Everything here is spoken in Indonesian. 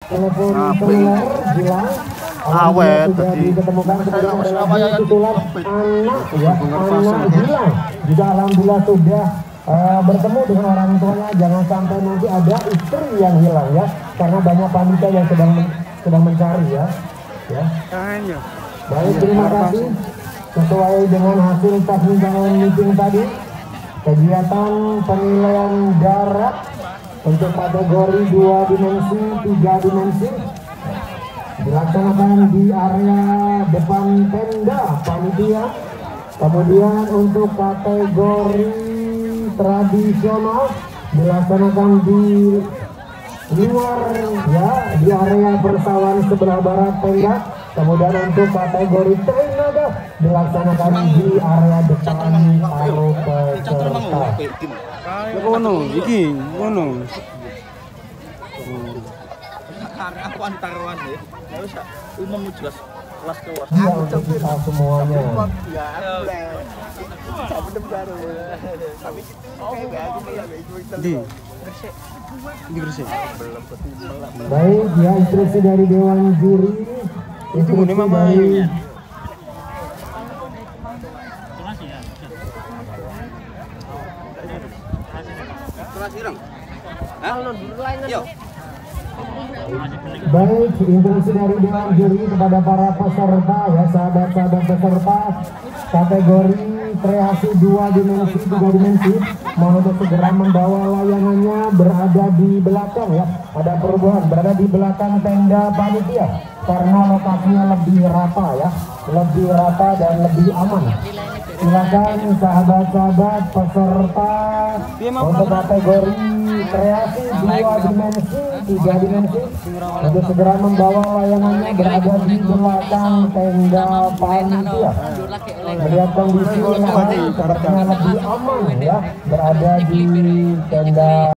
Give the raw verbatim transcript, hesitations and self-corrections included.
telepon seluler hilang. Awet tadi. Ditemukan kemudian adalah titular anak ya, anak hilang. Juga alhamdulillah sudah uh, bertemu dengan orang tuanya. Jangan sampai nanti ada istri yang hilang ya, karena banyak panitia yang sedang sedang mencari ya. Ya. Baik, terima kasih. Sesuai dengan hasil technical meeting tadi, kegiatan penilaian darat untuk kategori dua dimensi, tiga dimensi dilaksanakan di area depan tenda panitia. Kemudian untuk kategori tradisional dilaksanakan di luar ya, di area persawahan sebelah barat tenda. Kemudian untuk kategori tenaga dilaksanakan di area depan para peserta. Ngono, iki ngono. Aku antaruan ya. Ya wis umum jelas kelas kelas. Iya, untuk kita semuanya. Di. Di Gresik. Baik, ya instruksi dari Dewan Juri. Instruksi dari Baik, instruksi dari Dewan Juri kepada para peserta ya, sahabat-sahabat peserta kategori kreasi dua dimensi, tiga dimensi, mohon untuk segera membawa layangannya berada di belakang ya. Ada perubahan, berada di belakang tenda panitia karena lokasinya lebih rata ya, lebih rata dan lebih aman. Silakan sahabat-sahabat peserta untuk kategori kreasi dua dimensi, tiga dimensi untuk segera membawa layangannya berada di belakang tenda panitia. Melihat kondisi yang sepertinya lebih aman ya, berada di tenda